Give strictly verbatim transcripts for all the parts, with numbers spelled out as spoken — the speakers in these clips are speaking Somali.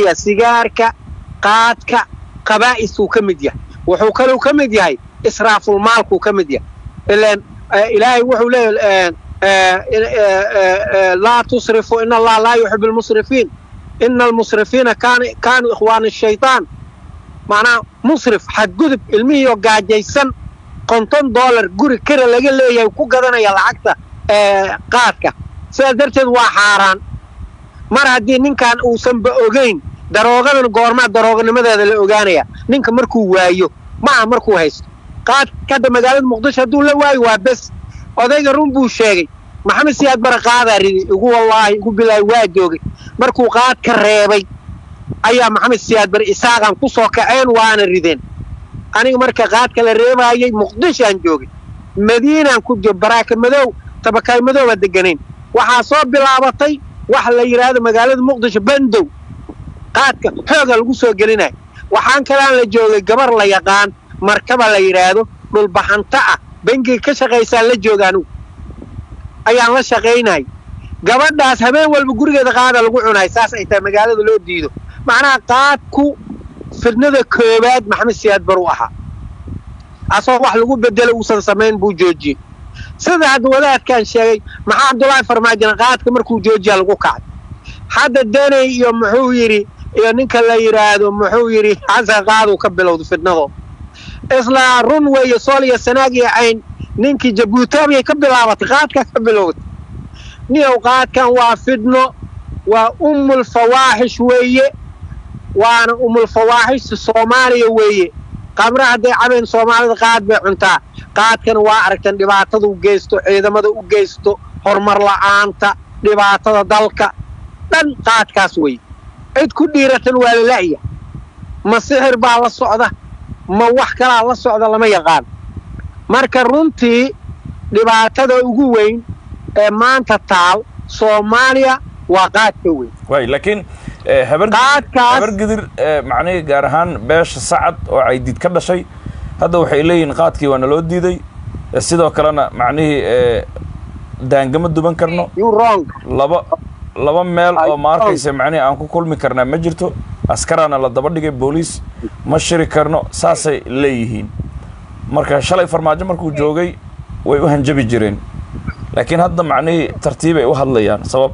يا سيجارك قادك قبائس وكمدية وحوكله وكمدية إسراف المال وكمدية إلا إلهي وحو لا تصرفوا إن الله لا يحب المسرفين إن المسرفين كان كانوا إخوان الشيطان معناه مصرف حد قذب المية وقاعد جيسن قنطن دولار قري كرة لقى اللي يكون قدنا يلعقته قادك سأدرتد وحاران مر هدي نين كان uusan ba ogeyn daroogadan goorma darooganimadeeda la ogaanaya ninka markuu waayo ma markuu haysto qaad kada magaalada Muqdisho haduu la waayo waa bas odayga run buu sheegay maxamed siyaad barqaada ridi ugu wallahi ugu bilay waa joogay markuu qaad ka reebay ayaa maxamed siyaad bar isaaqan ku soo kaceen waana rideen aniga marka qaadka la reebayay Muqdisho aan joogay madiinaan ku joob baraaka madow tabakay madow deganeen waxa soo bilaabatay wax la yiraahdo magaalada Muqdisho bandow qaadka xooga lagu soo gelinay waxaan kala la joogay gabar la yaqaan markaba la yiraahdo dhul baxanta ah bangi ka shaqeysan la joogaan ayaan la shaqeynay gabadhaas habeen walba gurigeeda qaada lagu cunay saas ay tahay magaalada loo diido macnaha qaadku fidnada koobaad maxamed siyaad baru aha asoo wax lagu bedelo uusan sameyn buu joojiyay sida had wadaadkan sheegay maxaa Abdullaahi Farmaajo qaadka markuu joojiya lagu kacay hada danay iyo muxuu yiri iyo ninka la yiraahdo muxuu yiri xasan qaadu ka bilowdo fidnado isla run way Soomaaliya sanaag iyo ayn ninkii Jabuuti ka bilaabatay qaadka ka bilowday niyow qaadkan waa fidno waa ummul fawaahish weeye waana ummul fawaahish Soomaaliya weeye qabra haday cabeen Soomaalida qaad bay cuntaa qaadkan waa aragtan dhibaatada u geysto ciidamada u geysto hormar la'aanta dhibaatada dalka dhan qaadkaas way cid ku dhiiratan waa la laayaa ma sixir baa la socda ma wax kala la socda lama yaqaan marka runtii dhibaatada ugu weyn ee maanta taal Soomaaliya waa qaadka weyn way laakiin habar habar gidir macnaheedu gaar ahaan beesha sacad oo ay did ka dhashay hadda waxay leeyihiin qaadkii waa naloo diiday sidoo kalena macnaheedu daangama duban karno you wrong laba laba meel oo maarkaysa macnaheedu aan ku kulmi karnaa ma jirto askarana la daba dhigay booliis ma shiri karno saasay leeyihiin marka shalay Farmaajo markuu joogay way u hanjabi jireen laakiin hadda macnaheedu tartiib ay u hadlayaan sabab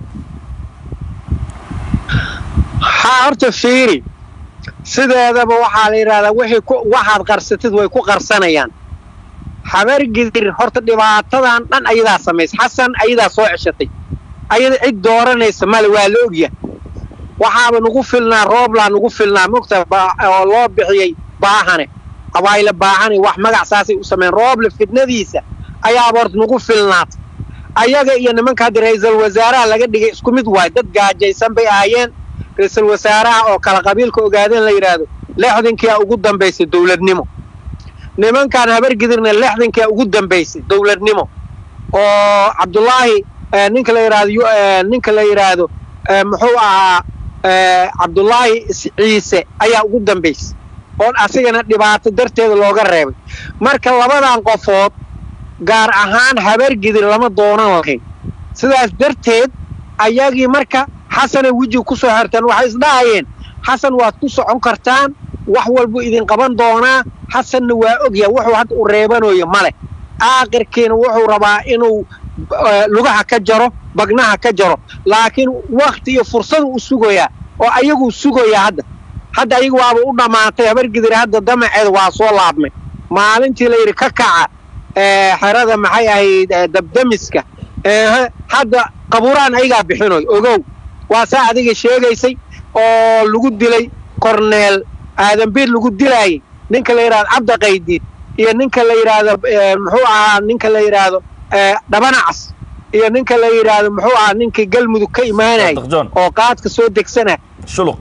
حارت فيري سيده هذا waxa la yiraahdaa wixii ku waxaad qarsatid way ku qarsanayaan habar gidir horta dhibaatadan dhan ayada sameys xasan ayada soo ceshatay ayada cid dooranaysa mal waa la ogyahay waxaaba nagu filnaa roob la nagu filnaa mugta oo loo bixiyay baahane abayla baahane wax magac saasi u sameyn roob la fidnadiisa ayaa bort nagu filnaat ayaga iyo nimanka ra'iisul wasaaraha laga dhigay isku mid waay dad gaajaysan bay aayeen ra'iisul wasaaraha oo kala qabiilka ogaadeen la yiraahdo lixdankii ugu dambeysay dawladnimo nimankan habar gidirna lixdankii ugu dambeysay dawladnimo oo Abdullaahi ninka la yiraahdo ninka la yiraahdo muxuu ahaa Abdullaahi Ciise ayaa ugu dambeysay oo asigana dhibaato darteed looga reebay marka labadan qofood gaar ahaan habar gidir lama doonan lahayn sidaas darteed ayagii marka حسن وجهه كسو هرتان waxay isdhaayeen حسن waad ku socon kartaan wax walba idin qaban doona حسن waa ogyahay wuxuu had u reebanayo male aakhirkiina wuxuu rabaa inuu lugaha ka jaro bagnaha ka jaro laakiin waqti iyo fursad uu sugaya oo ayagu sugaya hadda hadda ayagu waaba u dhamaatay habar gidir hadda damaceed waa soo laabmay maalintii la yiri ka kaca ee xarada maxay ahayd dabdamiska ee hadda qaburaan ayaga bixinoy ogow waa saacadiga sheegaysay oo lagu dilay korneel aadan biir lagu dilay ninka la yiraahdo Cabdi Qaydiid iyo ninka la yiraahdo muxuu ahaa ninka la yiraahdo Dhabanacas iyo ninka la yiraahdo muxuu ahaa ninka galmudug ka imaanay oo qaadka soo degsana shuluq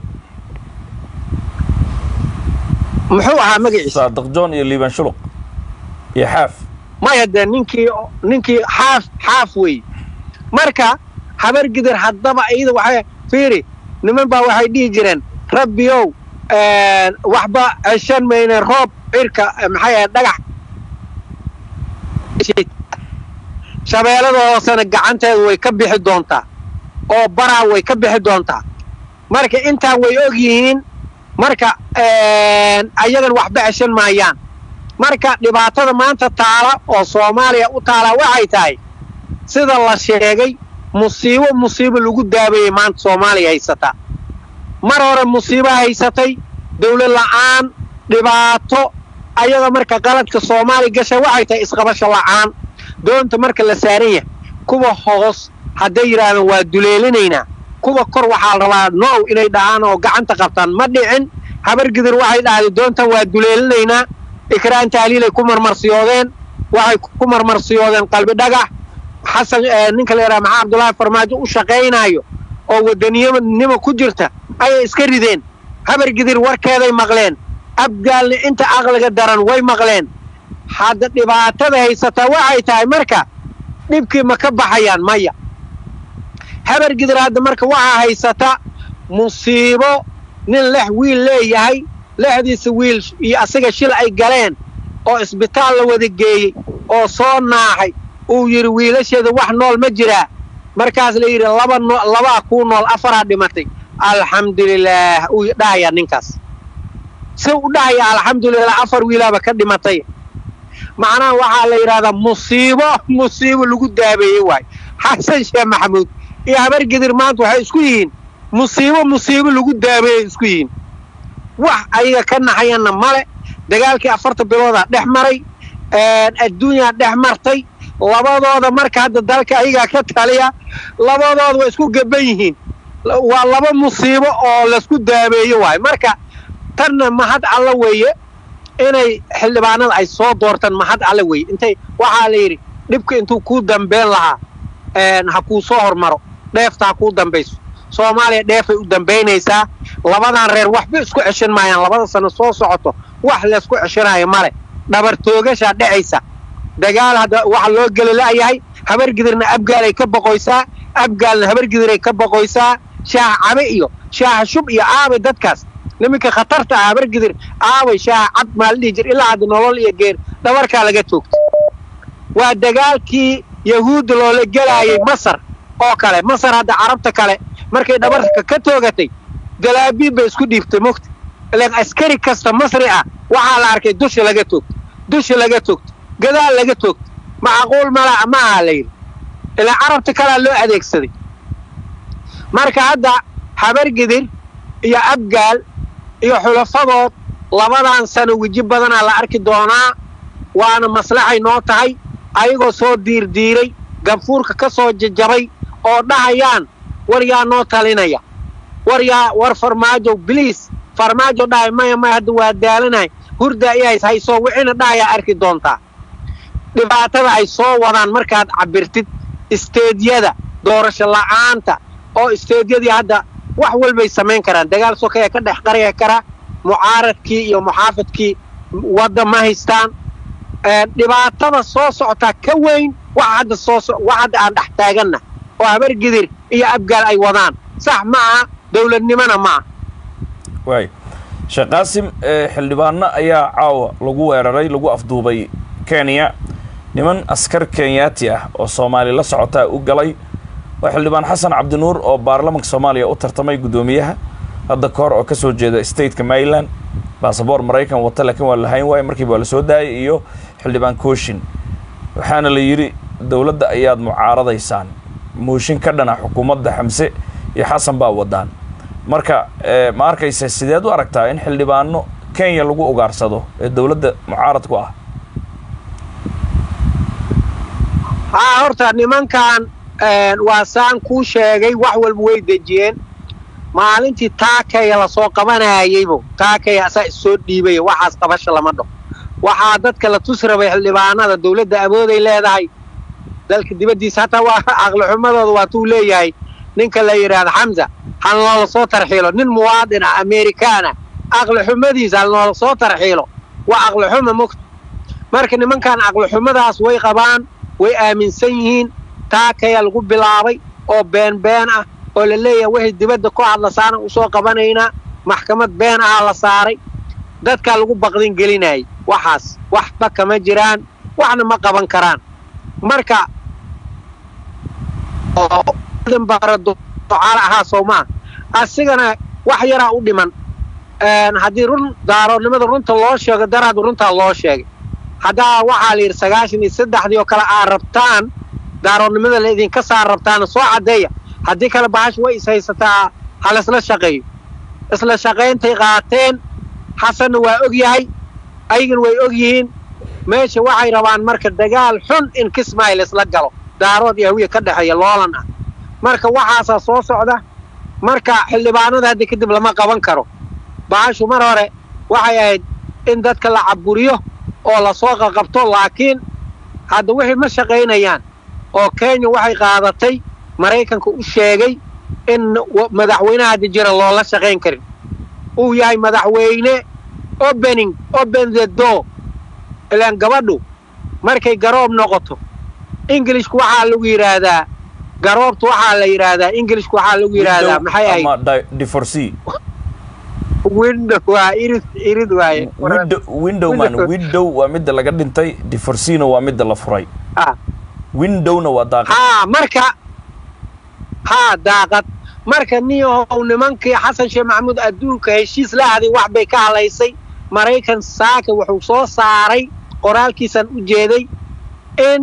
muxuu ahaa magaciisa Saadiq John iyo Liban shuluq iyo xaaf ma yada ninkii ninkii xaaf xaaf way marka habar gidir haddaba ayada waxay fiiri niman baa waxay dhigi jireen rabbiyow ee waxba ashan meena roob cirka maxay dhagax shabeelada hoosana gacanteedu way ka bixi doontaa oo baraa way ka bixi doontaa marka intaa way og yihiin marka ayagan waxba ceshan maayaan marka dhibaatada maanta taala oo Soomaaliya u taala waxay tahay sida la sheegay musiibo musiibo lagu daabeeyay maanta Soomaaliya haysata mar hore musiibo haysatay dawlad la'aan dhibaato ayaga marka qaladka Soomaaliya gashay waxay tahay isqabasho la'aan doonta marka la saaran yahay kuwa hoos haday yiraahdaan waa duleelinayna kuwa kor waxa la rabaa no inay dhaaan oo gacanta qabtaan ma dhicin habar gidir waxay dhahday doonta waa duleelinayna ikraan taaliilay ku marmarsiyoodeen waxay ku marmarsiyoodeen qalbi dhagax xasan ninka la yiraahdo maxaa Abdullaahi Farmaajo u shaqeynaayo oo wadaniyanimo ku jirta ay iska rideen habar gidir warkeeday maqleen abgaalna inta aqliga daran way maqleen hadda dhibaatada haysata waxay tahay marka dhibkii ma ka baxayaan maya habar gidir hadda marka waxa haysata musiibo nin leh wiil leeyahay lehdiisa wiil iyo asaga shil ay galeen oo isbitaal la wada geeyay oo soo naaxay uu yiri wiilasheeda wax nool ma jira markaas la yiri laba laba ku nool afar dhimatay alxamdulillaah uu dhaaya ninkaas si uu dhaaya alxamdulillaah afar wiilaba ka dhimatay macnaha waxa la yiraahdaa musiibo musiibo lagu daabeeyay way xasan sheekh maxamuud iyo habar gidir maanta waxay isku yihiin musiibo musiibo lagu daabeeyay isku yihiin wax ayaga ka naxayana male dagaalkii afarta bilooda dhex maray ee adduunka dhex martay labadooda marka hadda dalka ayaga ka taliya labadooda way isku gaban yihiin waa laba musiibo oo la isku daabeeyay way marka tan mahad alla weeye inay xildhibaanada ay soo doortaan mahad alla weeye intay waxa la yiri dhibka intuu ku dambeyn lahaa een ha ku soo hormaro dheefta ku dambayso Soomaaliya dheefay u dambeynaysaa labadan reer waxba isku ceshan maayaan labada sano soo socoto wax la isku ceshanayo male dhabar toogasha dhacaysa dagaal hada wax loo gali laayahay habar gidirna abgaal ay ka boqoysaa abgaalna habar gidir ay ka boqoysaa shaah cabe iyo shaah shub iyo aabe dadkaas nimanka khatarta habar gidir aabe shaah cad maal dhijir ilaa had nolol iyo geer dhabarka laga toogto waa dagaalkii yahuud loo la galaayay Masar oo kale Masar hada carabta kale markay dhabarka ka toogatay galaabiib bay isku dhiibtay muqt ilaan askari kasta Masri ah waxa la arkay dusha laga toogto dusha laga toogto gadaal laga toogto macquul mala ma ahayn ilaa carabta kale loo adeegsaday marka hadda habar gidir iyo abgaal iyo xulafadood labadan sano wiji badan la arki doonaa waana maslaxay noo tahay ayagoo soo diir diiray ganfuurka ka soo jajabay oo dhahayaan war yaa noo talinaya war yaa war farmaajo please farmaajo dhaay ma ma hadda waa daalanay hurda ay hayso wixina dhaaya arki doontaa dhibaatada ay soo wadaan markaad cabirtid isteediyada doorasho la'aanta oo isteediyadii hadda wax walba ay sameyn karaan dagaal soo ka dhex qariya kara mucaaradkii iyo muxaafadkii wada ma haystaan ee dhibaatada soo socota ka weyn waxa hadda soo waxa aan dhex taagana oo habar gidir iyo abgaal ay wadaan sax ma aha dawladnimada ma way Sheekh Qaasim xildhibaano ayaa caawa lagu weeraray lagu afduubay Kenya niman askar Kenyaati ah oo Soomaali la socota u galay waa xildhibaan Xasan Cabdinuur oo baarlamaanka Soomaaliya u tartamay gudoomiyaha hadda koor oo ka soo jeeda state-ka Maryland baasaboor Mareykan wata laakiin waa la hayn waay markii waa la soo daayay iyo xildhibaan Kooshin waxaana la yiri dawladda ayaad mucaaradaysaan mooshin ka dhana xukuumadda Xamse iyo Xasan baa wadaan marka ma arkaysa sideed u aragtaa in xildhibaano Kenya lagu ugaarsado ee dawladda mucaaradku ah ha horta nimankan waa saan ku sheegay wax walba way dajiyeen maalintii taakay la soo qabanayaybo taakay asa soo dhiibay waxaas qabasho lama dhaw waxa dadka la tusrabay xildhibaanada dawladda awooday leedahay dalka dibadiisa hata waa aqal xumadooda waa tuu leeyahay ninka la yiraahdo Hamza hal loo soo tarxiilo nin muwaadin Amerikaana aqal xumadiisa hal loo soo tarxiilo waa aqal xumo muqt marka nimankan aqal xumadaas way qabaan way aaminsan yihiin taakay lagu bilaabay oo been been ah oo la leeyahay wixii dibadda ku hadla saana u soo qabanayna maxkamad been ah la saaray dadka lagu baqdin gelinay waxaas waxba kama jiraan waxna ma qaban karaan marka oo dan barado ala aha Soomaa asigana wax yaraa u dhiman haddii run daaroodnimada runta loo sheego daraad runtaa loo sheegay haddaa waxaa la yidhi sagaashan iyo saddexdii oo kale aad rabtaan daaroodnimada la idinka saar rabtaana soo caddeeya haddii kale bahash way is haysataa ha laisla shaqeeyo isla shaqayntay qaateen xasanna waa og yahay ayagana way og yihiin meesha waxay rabaan marka dagaal xun in kismaayil isla galo daarood iyo hawiye ka dhexeeya loolan ah marka waxaasaa soo socda marka xildhibaanada hadda kadib lama qaban karo bahashu mar hore waxay ahayd in dadka la caburiyo oo la soo qaqabto laakiin hadda wixii ma shaqaynayaan oo Kenya waxay qaadatay Mareykanka u sheegay in madaxweynaha hadda jira loola shaqayn karin uu yahay madaxweyne opening open the door ilaan gabadhu markay garoob noqoto Englishku waxaa lagu yiraahdaa garoobtu waxaa la yiraahdaa Englishku waxaa lagu yiraahdaa maxay ahayd divorcee window waa irid irid waaye window window man window waa mid laga dhintay divorcee waa mid la furay ah windowna waa daaqad ha marka ha daaqad marka niyo nimankii Xasan Sheekh Maxamuud adduunka heshiis la haday wax bay ka halaysay Mareykan saaka wuxuu soo saaray qoraalkiisan u jeeday in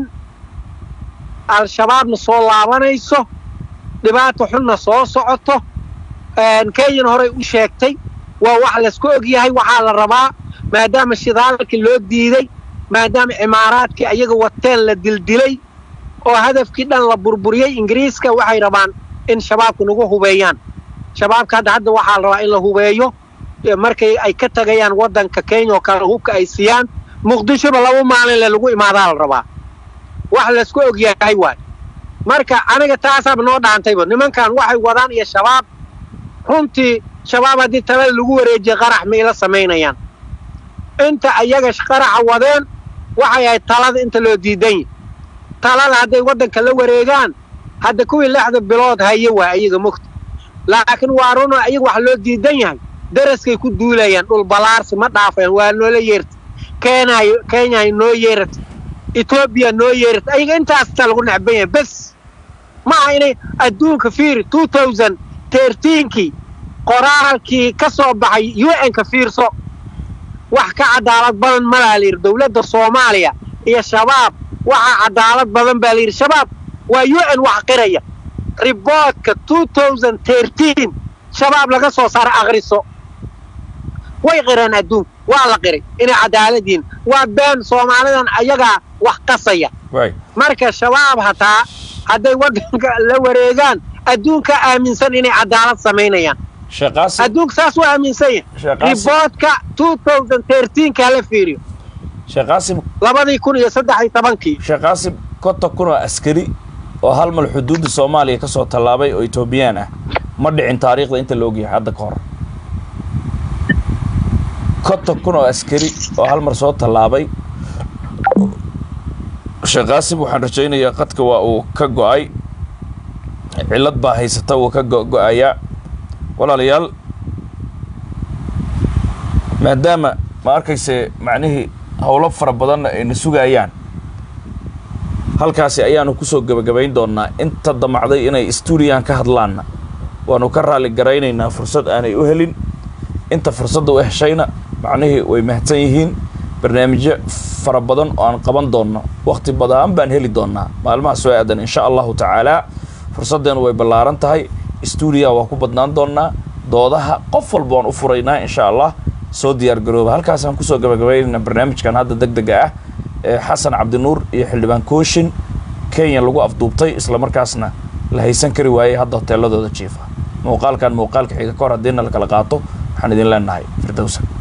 al-shabaab soo laabanayso dhibaato xunna soo socoto een Kenya hore u sheegtay waa wax la isku og yahay waxa la rabaa maadaama shidaalkii loo diiday maadaama imaaraadkii ayaga wateen la dildilay oo hadafkii dhan la burburiyay Ingiriiska waxay rabaan in shabaabku nagu hubeeyaan shabaabka hadda hadda waxa la rabaa in la hubeeyo markay ay ka tagayaan wadanka Kenya oo kala hubka ay siiyaan Muqdisho laba maalin la lagu imaadaa la rabaa wax la isku og yahay waay marka aniga taasab noo dhaantayba nimankan waxay wadaan iyo shabaab runtii shabaab hadii talada lagu wareejiyo qarax ma ila sameynayaan inta ayaga qaraxa wadeen waxay ay talada inta loo diiday talada haday wadanka la wareegaan hadda kuwii lixda bilood haye waa ayaga mugta laakiin waa run ayaga wax loo diidan yahay daraskay ku duulayaan dhul balaarsi ma dhaafeen waa noola yeertay Kenya Kenya noo yeertay Ethiopia noo yeertay ayaga intaas lagu nacbay bas ma inay adduunka fiir two thousand thirteen ki qoraalkii ka soo baxay U N ka fiirso wax ka cadaalad badan ma laha dawladda Soomaaliya iyo shabaab waxa cadaalad badan baa leeyahay shabaab waa U N wax qiraya reportka two thousand thirteen shabaab laga soo saaray akhriso way qiraan adduun waa la qiray in cadaaladin waa been Soomaalidan ayaga wax qasaya marka shabaab hataa haday wadanka la wareegaan adduunka aaminsan inay cadaalad sameynayaan shaqaasi adduunka saas waa aaminsan reportka two thousand thirteen ka la fiiriyo shaqaasi labadii kun iyo saddex iyo toban kii shaqaasi konton kun oo askari oo hal mal xuduudda Soomaaliya ka soo talaabay oo Ethiopian ah ma dhicin taariikhda inta loo ogyahay hadda ka hor konton kun oo askari oo hal mar soo talaabay shaqaasi waxaan rajaynayaa qadka waa uu ka go'ay cilad baa haysata uu ka go'aya walaalayaal maadaama ma arkayse macnihii hawlo fara badan ay sugayaan halkaasi ayaanu ku soo gabagabayn doonaa inta damacday inay stuudiyan ka hadlaan waanu ka raali garaynaynaa fursad aanay u helin inta fursad u heshayna macnihii way mahadsan yihiin barnaamijyo fara badan oo aan qaban doono waqti badan baan heli doonaa maalmaha soo aadan insha Allah ta'ala fursadeenu way ballaaran tahay stuudiya waa ku badnaan doonaa doodaha qof walba aan u furaynaa insha Allah soo diyaar garooba halkaas aan ku soo gabagabaynaa barnaamijkan hadda degdega ah ee Xasan Cabdinuur iyo xildhibaan Kooshin Kenya lagu afduubtay isla markaasna la haysan kari waayay hadda hoteeladooda jiifa muuqaalkan muuqaalka xiga kor hadii la kala qaato waxaan idin leenahay firdawsa